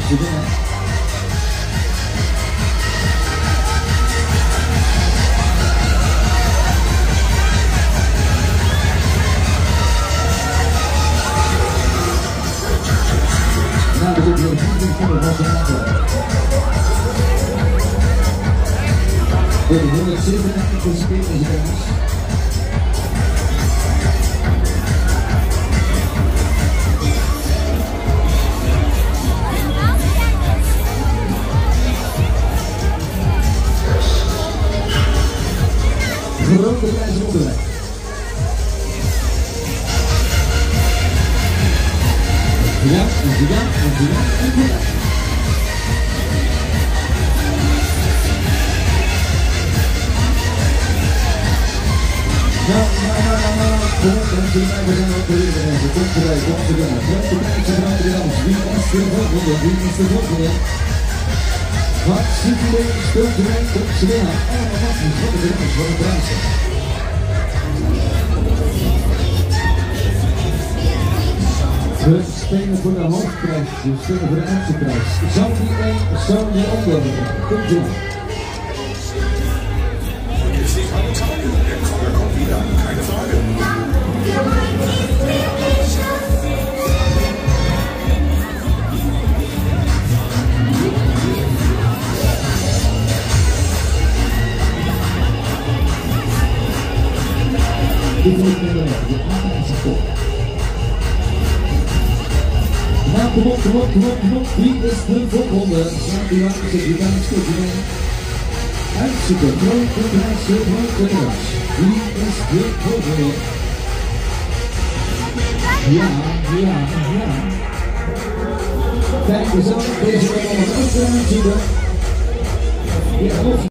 ze binnen. Nou, dat is weer goed voor de Rotterdam. Voor de 137 spelers. Grote prijzen onderweg. Ja, en ja, en ja, en ja. Nou, kom op, we zijn ook weer even. Komt erbij, komt erbij. Grote prijzen draaien weer af. Wie is de volgende? Wie is de volgende? Hartstikke leuk, speelt erbij, komt ze weer aan. Allemaal wat, wat de renners, wat de prijzen. We spelen voor de hoofdprijs, we spelen voor de eindprijs. Zou die één, zou die ander. Komt ie. Keine Frage. Nou, kom op. Wie is de volgende? Snap je wat? Ik ga een stukje mee. Uitzoeken, grote prijs. Wie is de volgende? Ja. Kijk eens aan, deze kan allemaal uitzoeken. Ja,